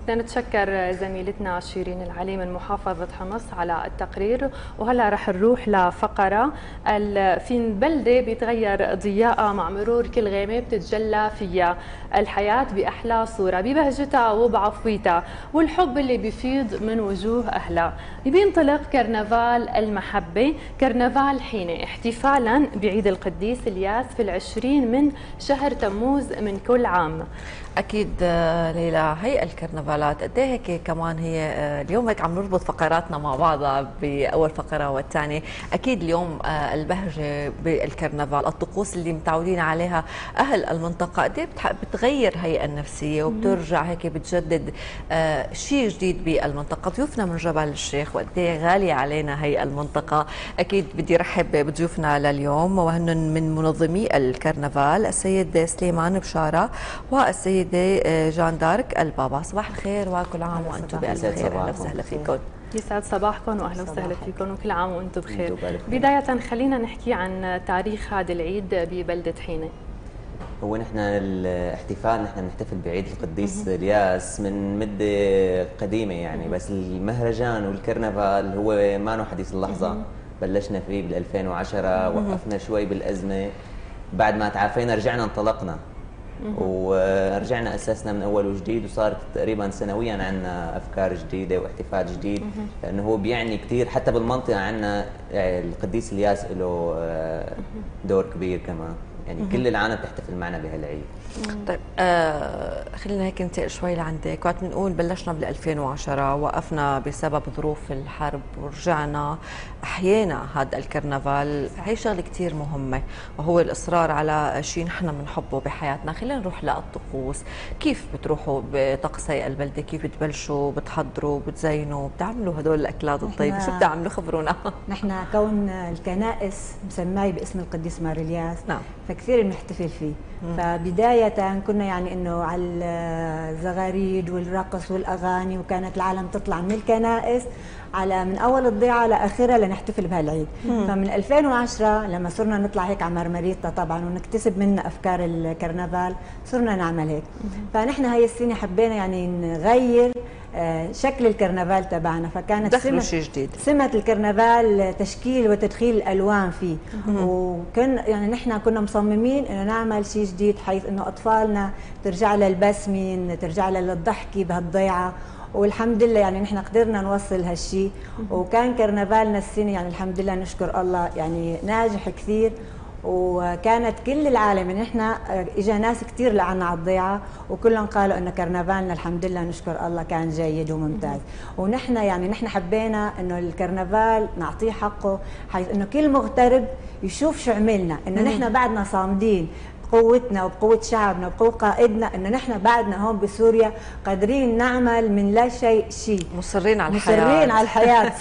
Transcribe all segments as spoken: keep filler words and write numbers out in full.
بدنا نتشكر زميلتنا شيرين العلي من محافظة حمص على التقرير. وهلا رح نروح لفقرة في بلدة بيتغير ضياءها مع مرور كل غيمة بتتجلى فيها الحياة بأحلى صورة ببهجتها وبعفويتها والحب اللي بيفيض من وجوه أهلها. بينطلق كرنفال المحبة كرنفال حينة احتفالا بعيد القديس الياس في العشرين من شهر تموز من كل عام. اكيد ليلى، هي الكرنفالات قد ايه هيك كمان هي اليوم هيك عم نربط فقراتنا مع بعضها باول فقره والثانيه. اكيد اليوم البهجه بالكرنفال، الطقوس اللي متعودين عليها اهل المنطقه قد ايه بتغير هي النفسيه وبترجع هيك بتجدد شيء جديد بالمنطقه. ضيوفنا من جبل الشيخ وقد ايه غاليه علينا هي المنطقه. اكيد بدي رحب بضيوفنا لليوم وهن من منظمي الكرنفال السيد سليمان بشاره والسيد جان دارك البابا. صباح الخير وكل عام وانتم بألف خير. اهلا وسهلا فيكم. يسعد صباحكم واهلا وسهلا فيكم وكل عام وانتم بخير. بداية خلينا نحكي عن تاريخ هذا العيد ببلدة حينة. هو نحن الاحتفال نحن بنحتفل بعيد القديس الياس من مدة قديمة يعني، بس المهرجان والكرنفال هو ما له حديث اللحظة. بلشنا فيه بال ألفين وعشرة، وقفنا شوي بالأزمة، بعد ما تعافينا رجعنا انطلقنا ورجعنا اسسنا من اول وجديد، وصارت تقريبا سنويا عندنا افكار جديده واحتفال جديد، لانه هو بيعني كثير. حتى بالمنطقه عندنا القديس الياس له دور كبير كمان، يعني كل العالم بتحتفل معنا بهالعيد. طيب آه خلينا هيك ننتقل شوي لعندك. وقت بنقول بلشنا بال ألفين وعشرة، وقفنا بسبب ظروف الحرب ورجعنا احيينا هذا الكرنفال. هي شغله كثير مهمه وهو الاصرار على شيء نحن بنحبه بحياتنا. خلينا نروح للطقوس. كيف بتروحوا بطقس هي البلده؟ كيف بتبلشوا بتحضروا بتزينوا بتعملوا هدول الاكلات الطيبه؟ شو بتعملوا؟ خبرونا. نحن كون الكنائس مسماي باسم القديس ماريلياس، نعم، فكثير بنحتفل فيه. مم. فبدايه كنا يعني انه على الزغاريد والرقص والاغاني، وكانت العالم تطلع من الكنائس على من اول الضيعه لاخرها لنحتفل بهالعيد. مم. فمن ألفين وعشرة لما صرنا نطلع هيك على مرمريتا طبعا ونكتسب منها افكار الكرنفال، صرنا نعمل هيك. مم. فنحن هي السنه حبينا يعني نغير شكل الكرنفال تبعنا، فكانت دخلوا شيء جديد. سمة الكرنفال تشكيل وتدخيل الالوان فيه. مم. وكان يعني نحن كنا مصممين انه نعمل شيء جديد، حيث انه اطفالنا ترجع لها البسمه، ترجع لها الضحكه بهالضيعه، والحمد لله يعني نحن قدرنا نوصل هالشيء. وكان كرنفالنا السنه يعني الحمد لله نشكر الله يعني ناجح كثير، وكانت كل العالم يعني نحن اجى ناس كثير لعنا على الضيعه وكلهم قالوا انه كرنفالنا الحمد لله نشكر الله كان جيد وممتاز. ونحن يعني نحن حبينا انه الكرنفال نعطيه حقه، حيث انه كل مغترب يشوف شو عملنا، انه نحن بعدنا صامدين بقوتنا وبقوة شعبنا وبقوة قائدنا، انه نحن بعدنا هون بسوريا قادرين نعمل من لا شيء شيء، مصرين على الحياة، مصرين على الحياة.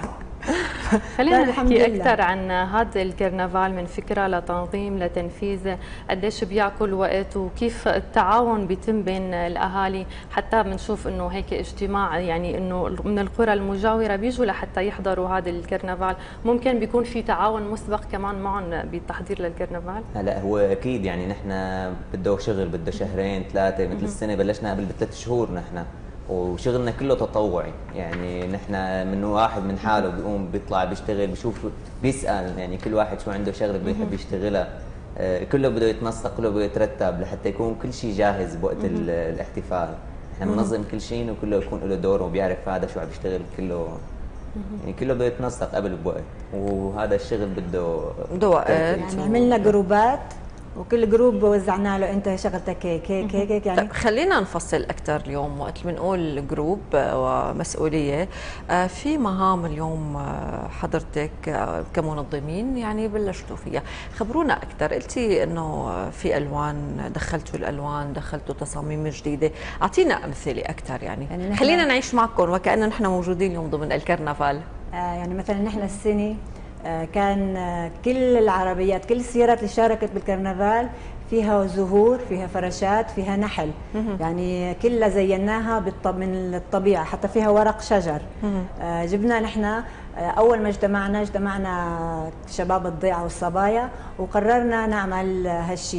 خلينا نحكي أكثر عن هذا الكرنفال من فكرة لتنظيم لتنفيذ، قديش بياكل وقت وكيف التعاون بيتم بين الأهالي. حتى بنشوف إنه هيك اجتماع يعني إنه من القرى المجاورة بيجوا لحتى يحضروا هذا الكرنفال. ممكن بيكون في تعاون مسبق كمان معهم بالتحضير للكرنفال؟ هلا هو أكيد يعني نحن بده شغل، بده شهرين ثلاثة، مثل السنة بلشنا قبل بثلاث شهور نحن، وشغلنا كله تطوعي. يعني نحن من واحد من حاله بيقوم بيطلع بيشتغل، بيشوف بيسأل يعني كل واحد شو عنده شغله بيحب يشتغلها، كله بده يتنسق، كله بده يترتب لحتى يكون كل شيء جاهز بوقت الاحتفال. نحن بننظم كل شيء وكله يكون له دور وبيعرف هذا شو عم بيشتغل، كله يعني كله بده يتنسق قبل بوقت، وهذا الشغل بده بده وقت. يعني عملنا جروبات وكل جروب وزعنا له انت شغلتك هيك هيك هيك يعني. طيب خلينا نفصل اكثر اليوم. وقت بنقول جروب ومسؤوليه، في مهام اليوم حضرتك كمنظمين يعني بلشتوا فيها، خبرونا اكثر. قلتي انه في الوان، دخلتوا الالوان، دخلتوا تصاميم جديده، اعطينا امثله اكثر يعني, يعني خلينا نعيش معكم وكأننا نحن موجودين اليوم ضمن الكرنفال. آه يعني مثلا نحن السنه كان كل العربيات، كل السيارات اللي شاركت بالكرنفال فيها زهور، فيها فراشات، فيها نحل، يعني كلها زيناها من الطبيعة، حتى فيها ورق شجر. جبنا نحن أول ما اجتمعنا اجتمعنا شباب الضيعة والصبايا وقررنا نعمل هالشي.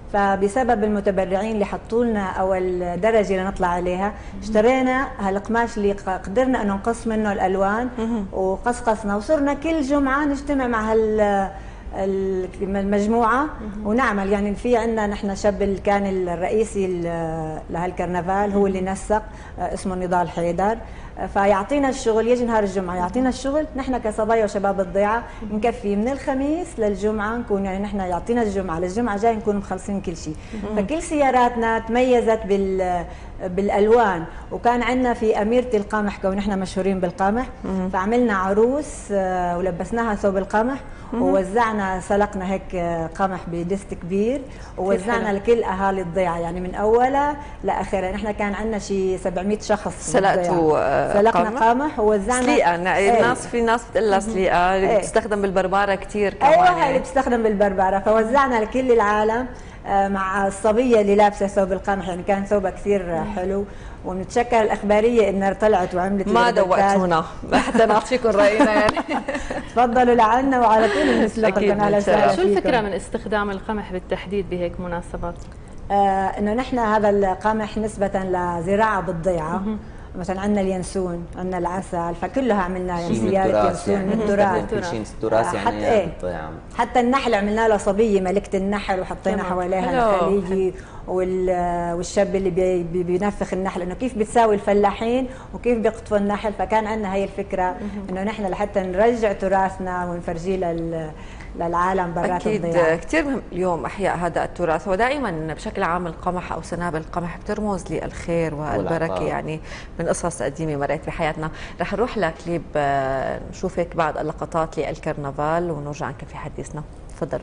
فبسبب المتبرعين اللي حطوا لنا اول درجه لنطلع عليها اشترينا هالقماش اللي قدرنا انه نقص منه الالوان وقصقصنا، وصرنا كل جمعه نجتمع مع هال المجموعه ونعمل. يعني في عندنا نحن شاب اللي كان الرئيسي لهالكرنفال هو اللي نسق، اسمه نضال حيدر، فيعطينا الشغل، يجي نهار الجمعه يعطينا الشغل، نحن كصبايا وشباب الضيعه نكفي من الخميس للجمعه، نكون يعني نحن يعطينا الجمعه للجمعه جاي نكون مخلصين كل شيء. فكل سياراتنا تميزت بال بالالوان، وكان عندنا في اميره القمح كون نحن مشهورين بالقمح، فعملنا عروس ولبسناها ثوب القمح ووزعنا، سلقنا هيك قمح بدست كبير ووزعنا لكل اهالي الضيعه، يعني من اولها لاخرها. نحن كان عندنا شيء سبعمية شخص سلقتوا سلقنا قمح, قمح ووزعنا سليقه. الناس في ناس بتقول لها سليقه اللي بتستخدم بالبرباره كثير كمان. ايوه هي اللي بتستخدم بالبرباره، فوزعنا لكل العالم مع الصبيه اللي لابسه ثوب القمح، يعني كان ثوبها كثير حلو. ومتشكر الاخباريه انها طلعت وعملت ما دوقتونا حتى نعطيكم راينا يعني. تفضلوا لعنا وعلى طول بنسلق لكم. على شو الفكره من استخدام القمح بالتحديد بهيك مناسبات؟ آه انه نحن هذا القمح نسبه لزراعه بالضيعه، مثلا عندنا اليانسون، عندنا العسل، فكلها عملناه يعني سياره ينسون من التراث. كل شيء التراث يعني حتى ايه حتى النحل عملنا له صبيه ملكه النحل وحطينا حواليها الخليجي والشاب اللي بي بي بينفخ النحل، انه كيف بتساوي الفلاحين وكيف بيقطفوا النحل. فكان عندنا هي الفكره انه نحن لحتى نرجع تراثنا ونفرجيه لل للعالم برات الضيعه. اكيد كثير مهم اليوم احياء هذا التراث، ودائما بشكل عام القمح او سنابل القمح بترمز للخير والبركه، يعني من قصص قديمه مريت بحياتنا. رح نروح لكليب نشوفك بعد اللقطات للكرنفال ونرجع نكفي حديثنا. تفضل.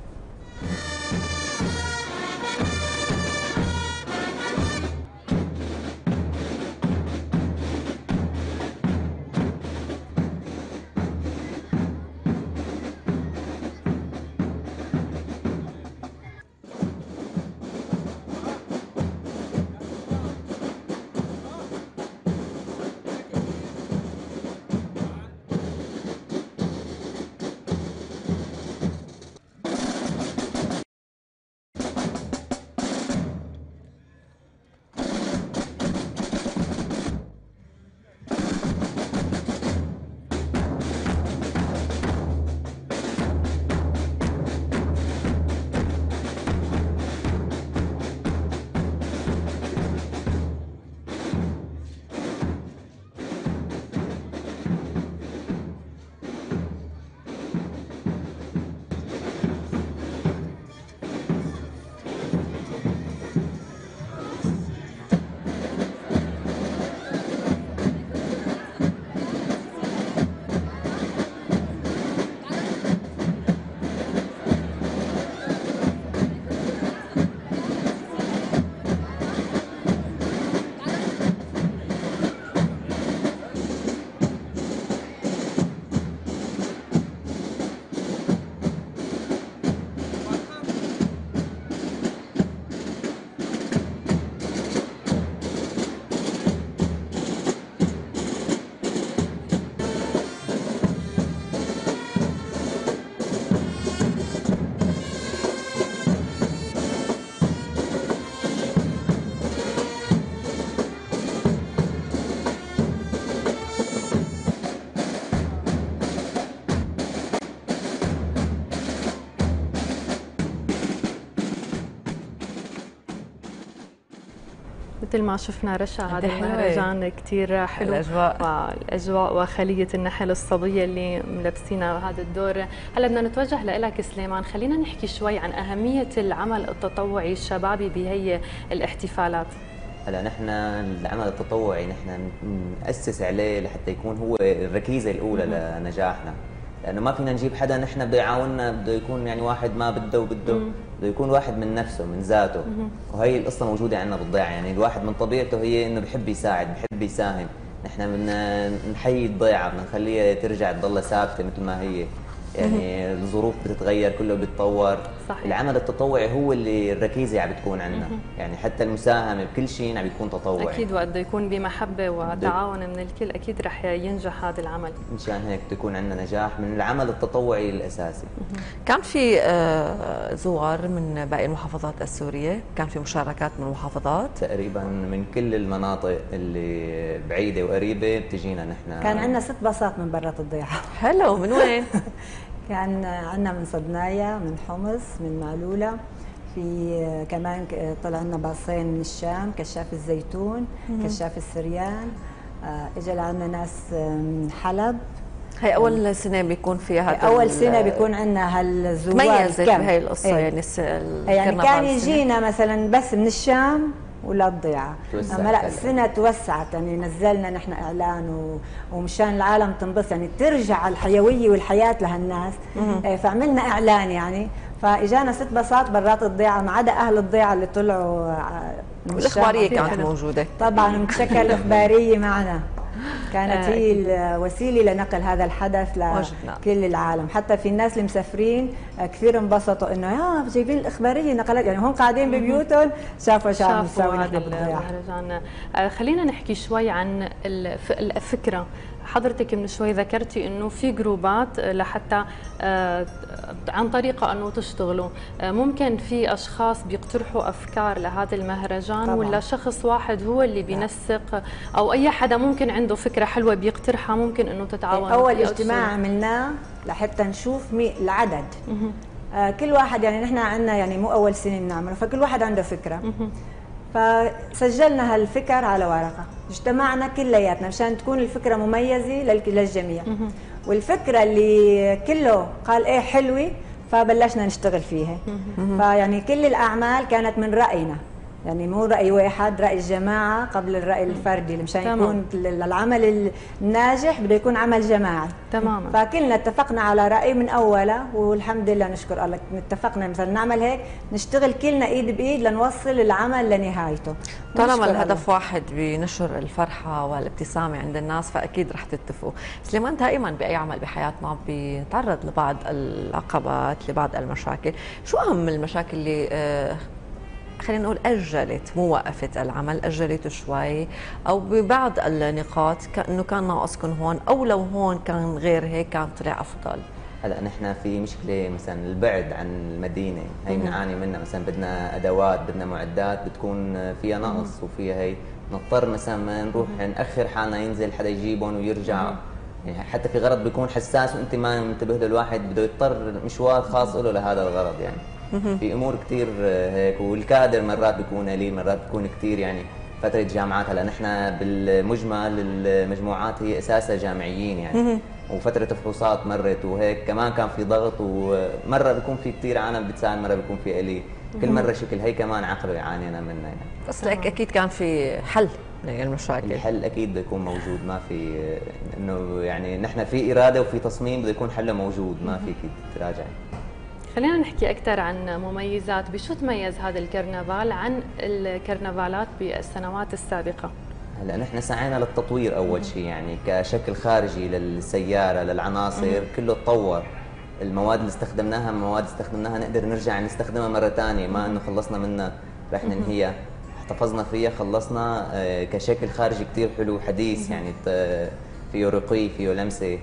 مثل ما شفنا رشا هذا المهرجان كثير حلو، الأجواء والاجواء وخليه النحل الصبيه اللي ملبسينها هذا الدور. هلا بدنا نتوجه لك سليمان، خلينا نحكي شوي عن اهميه العمل التطوعي الشبابي بهي الاحتفالات. هلا نحن العمل التطوعي نحن نأسس عليه لحتى يكون هو الركيزه الاولى لنجاحنا، لانه ما فينا نجيب حدا نحن بده يعاوننا، بده يكون يعني واحد ما بده وبده، بده يكون واحد من نفسه من ذاته. وهي القصه موجوده عندنا بالضيعه، يعني الواحد من طبيعته هي انه بحب يساعد، بحب يساهم. نحن بدنا نحيي الضيعه، بدنا نخليها ترجع تضلها ثابته مثل ما هي، يعني الظروف بتتغير كله بيتطور، صحيح. العمل التطوعي هو اللي الركيزه عم بتكون عندنا، يعني حتى المساهمه بكل شيء عم بيكون تطوعي. اكيد وقت يكون بمحبه وتعاون من الكل اكيد رح ينجح هذا العمل. مشان هيك تكون عندنا نجاح من العمل التطوعي الاساسي. كان في زوار من باقي المحافظات السوريه؟ كان في مشاركات من المحافظات؟ تقريبا من كل المناطق اللي بعيده وقريبه بتجينا نحن. كان عندنا ست باصات من برات الضيعه. حلو. من وين؟ كان عندنا من صدنايا، من حمص، من معلوله، في كمان طلع لنا باصين من الشام، كشاف الزيتون، كشاف السريان، اجى لعنا ناس من حلب. هي اول سنه بيكون فيها هذا اول سنه بيكون عندنا هالزوار. تميزت بهي القصه. ايه؟ يعني يعني كان يجينا مثلا بس من الشام ولا الضيعه، اما لا السنه توسعت، يعني نزلنا نحن اعلان و... ومشان العالم تنبسط، يعني ترجع الحيويه والحياه لهالناس. إيه فعملنا اعلان يعني، فاجانا ست باصات برات الضيعه ما عدا اهل الضيعه اللي طلعوا من الاخباريه كانت موجوده طبعا. متشكل الاخباريه معنا كانت هي الوسيله لنقل هذا الحدث لكل العالم. حتى في الناس اللي مسافرين كثير انبسطوا انه يا جايبين الاخباريه نقلت، يعني هم قاعدين ببيوتهم شافوا شو عم نسوي نحن بالمهرجان. خلينا نحكي شوي عن الفكره. حضرتك من شوي ذكرتي انه في جروبات لحتى عن طريقه انه تشتغلوا، ممكن في اشخاص بيقترحوا افكار لهذا المهرجان طبعا. ولا شخص واحد هو اللي بينسق، او اي حدا ممكن عنده فكره حلوه بيقترحها ممكن انه تتعاون؟ اول اجتماع عملناه لحتى نشوف مي العدد. آه كل واحد يعني نحن عندنا يعني مو اول سنه بنعمله، فكل واحد عنده فكره. فسجلنا هالفكر على ورقه، اجتمعنا كلياتنا مشان تكون الفكره مميزه للجميع. والفكره اللي كله قال ايه حلوه فبلشنا نشتغل فيها. فيعني كل الاعمال كانت من راينا، يعني مو راي واحد، راي الجماعه قبل الراي الفردي، مشان يكون العمل الناجح بده يكون عمل جماعي تماما. فكلنا اتفقنا على راي من اوله، والحمد لله نشكر الله اتفقنا مثلا نعمل هيك، نشتغل كلنا ايد بايد لنوصل العمل لنهايته. طالما الهدف واحد بنشر الفرحه والابتسامه عند الناس فاكيد رح تتفقوا. سليمان، دائما باي عمل بحياتنا بنتعرض لبعض العقبات، لبعض المشاكل. شو اهم المشاكل اللي آه خلينا نقول أجلت، مو وقفت العمل، أجلته شوي، أو ببعض النقاط كأنه كان ناقصكم هون، أو لو هون كان غير هيك كان طلع أفضل؟ هلا نحن في مشكلة مثلا البعد عن المدينة، هي بنعاني منها. مثلا بدنا أدوات، بدنا معدات بتكون فيها نقص وفيها هي، نضطر مثلا نروح نأخر حالنا ينزل حدا يجيبهم ويرجع. يعني حتى في غرض بيكون حساس وأنت ما منتبه له، الواحد بده يضطر مشوار خاص له لهذا الغرض. يعني في امور كثير هيك، والكادر مرات بيكون قليل، مرات بيكون كثير. يعني فتره جامعات، هلا نحن بالمجمل المجموعات هي اساسها جامعيين يعني، وفتره فحوصات مرت وهيك، كمان كان في ضغط، ومره بيكون في كثير عالم بتساعد، مره بيكون في قليل، كل مره شكل. هي كمان عقبه عانينا منها يعني. بس لك اكيد كان في حل للمشاكل. الحل اكيد بده يكون موجود، ما في انه يعني نحن في اراده وفي تصميم بده يكون حله موجود، ما فيك تراجعي. خلينا نحكي أكثر عن مميزات. بشو تميز هذا الكرنفال عن الكرنفالات بالسنوات السابقة؟ هلا نحن سعينا للتطوير أول شيء، يعني كشكل خارجي للسيارة، للعناصر، كله تطور. المواد اللي استخدمناها مواد استخدمناها نقدر نرجع نستخدمها مرة ثانية، ما إنه خلصنا منها رح ننهيها، احتفظنا فيها، خلصنا. كشكل خارجي كثير حلو حديث، يعني فيه رقي، فيه لمسة.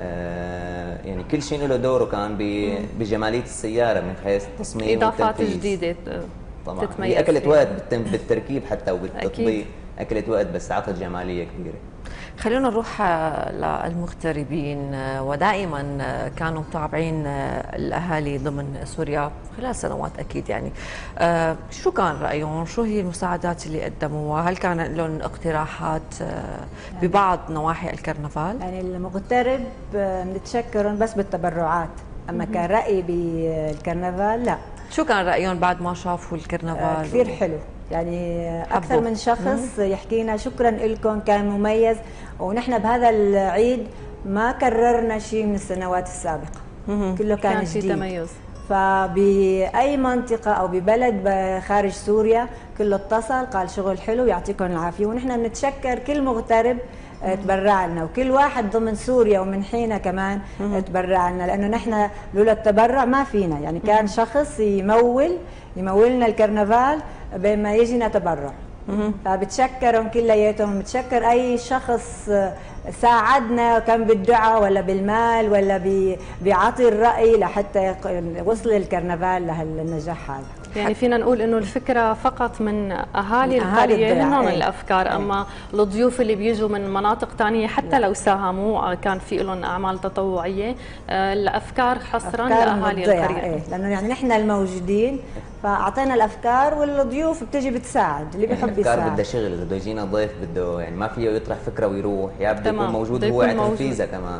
آه يعني كل شيء له دوره كان بجماليه السياره من حيث التصميم اضافات جديده طبعا. هي اكلت وقت بالتركيب حتى وبالتطبيق، اكلت وقت بس عطت جماليه كبيره. خلونا نروح للمغتربين، ودائما كانوا متابعين الاهالي ضمن سوريا خلال سنوات اكيد. يعني شو كان رايهم؟ شو هي المساعدات اللي قدموها؟ هل كان لهم اقتراحات ببعض نواحي الكرنفال؟ يعني المغترب بنتشكرهم بس بالتبرعات، اما كان رايي بالكرنفال لا. شو كان رايهم بعد ما شافوا الكرنفال؟ كثير حلو، يعني اكثر من شخص يحكي لنا شكرا لكم، كان مميز. ونحن بهذا العيد ما كررنا شيء من السنوات السابقه، كله كان, كان جديد. تميز. فبأي منطقة أو ببلد خارج سوريا كله اتصل قال شغل حلو يعطيكم العافيه، ونحن بنتشكر كل مغترب تبرع لنا، وكل واحد ضمن سوريا ومن حينها كمان تبرع لنا، لانه نحن لولا التبرع ما فينا، يعني كان شخص يمول يمولنا الكرنفال بين ما يجينا تبرع. فبتشكرهم كلياتهم، بتشكر اي شخص ساعدنا كان بالدعاء ولا بالمال ولا بعطي الراي لحتى وصل الكرنفال لهالنجاح هذا. يعني فينا نقول انه الفكره فقط من اهالي القريه، هن الافكار، اما الضيوف اللي بيجوا من مناطق ثانيه حتى لو ساهموا كان في لهم اعمال تطوعيه، الافكار حصرا لاهالي القريه. ايه، لانه يعني نحن الموجودين فاعطينا الافكار، والضيوف بتجي بتساعد اللي بيحب يساعد. الافكار بدها شغل، اذا بده يجينا ضيف بده يعني ما فيه يطرح فكره ويروح، يا بده يكون موجود هو على تنفيذها كمان.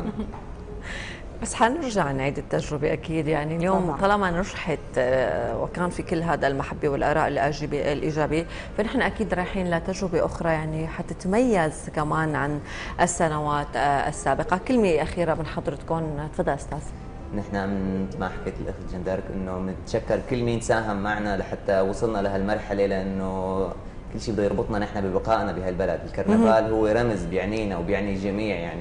بس حنرجع نعيد التجربة أكيد، يعني اليوم طبعا. طالما نجحت وكان في كل هذا المحبة والآراء الإيجابية، فنحن أكيد رايحين لتجربة أخرى يعني حتتميز كمان عن السنوات السابقة. كلمة أخيرة من حضرتكم، تفضل أستاذ. نحن مثل ما حكيت الأخت جندارك إنه بنتشكر كل مين ساهم معنا لحتى وصلنا لهالمرحلة، لأنه كل شيء بده يربطنا نحن ببقائنا بهالبلد. الكرنفال هو رمز بيعنينا وبيعني الجميع، يعني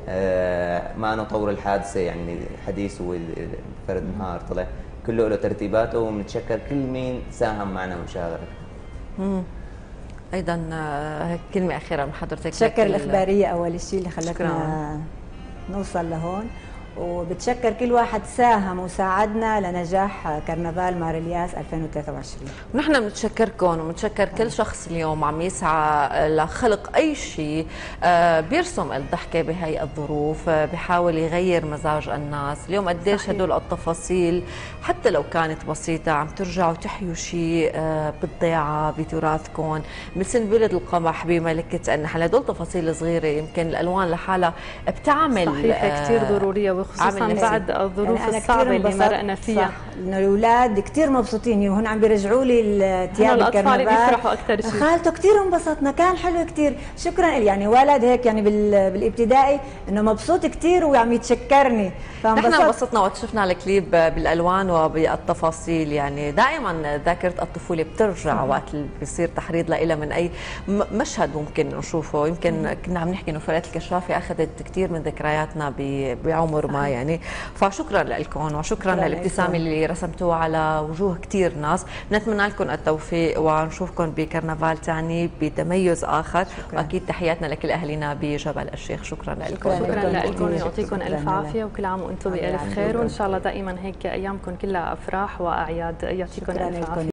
آه ما نطور الحادثه، يعني حديث وفرد نهار طلع كله له ترتيباته، وبنتشكر كل مين ساهم معنا وشارك. امم ايضا هيك كلمه اخيره من حضرتك. بتشكر الاخباريه اول شيء اللي خلتنا نوصل لهون، وبتشكر كل واحد ساهم وساعدنا لنجاح كرنفال مار الياس ألفين وثلاثة وعشرين. ونحن بنتشكركم وبنتشكر كل شخص اليوم عم يسعى لخلق اي شيء بيرسم الضحكه بهي الظروف، بيحاول يغير مزاج الناس. اليوم قديش هدول التفاصيل حتى لو كانت بسيطه عم ترجعوا تحيوا شيء بالضيعه بتراثكم، مثل بلد القمح بملكه النحل. هدول تفاصيل صغيره يمكن الالوان لحالها بتعمل صحيح كثير ضروريه، خصوصا بعد الظروف يعني الصعبه اللي مرقنا فيها. صح، انه الاولاد كثير مبسوطين وهن عم بيرجعوا لي الثياب الكرنفال، الاطفال بيفرحوا اكثر شيء. خالته كثير انبسطنا، كان حلو كثير. شكرا يعني ولد هيك يعني بالابتدائي انه مبسوط كثير وعم يتشكرني. نحن انبسطنا وقت شفنا الكليب بالالوان وبالتفاصيل. يعني دائما ذاكره الطفوله بترجع وقت بيصير تحريض لها من اي مشهد ممكن نشوفه. يمكن كنا عم نحكي انه فلات الكشافي اخذت كثير من ذكرياتنا بعمر ما يعني. فشكرا لكم وشكرا للابتسامه اللي رسمتوها على وجوه كثير ناس. نتمنى لكم التوفيق ونشوفكم بكرنفال ثاني بتميز اخر. شكرا. واكيد تحياتنا لكل اهلنا بجبل الشيخ. شكرا لكم. شكرا لكم، يعطيكم الف عافيه وكل عام وانتم بالف خير، وان شاء الله دائما هيك ايامكم كلها افراح واعياد. يعطيكم الف عافيه.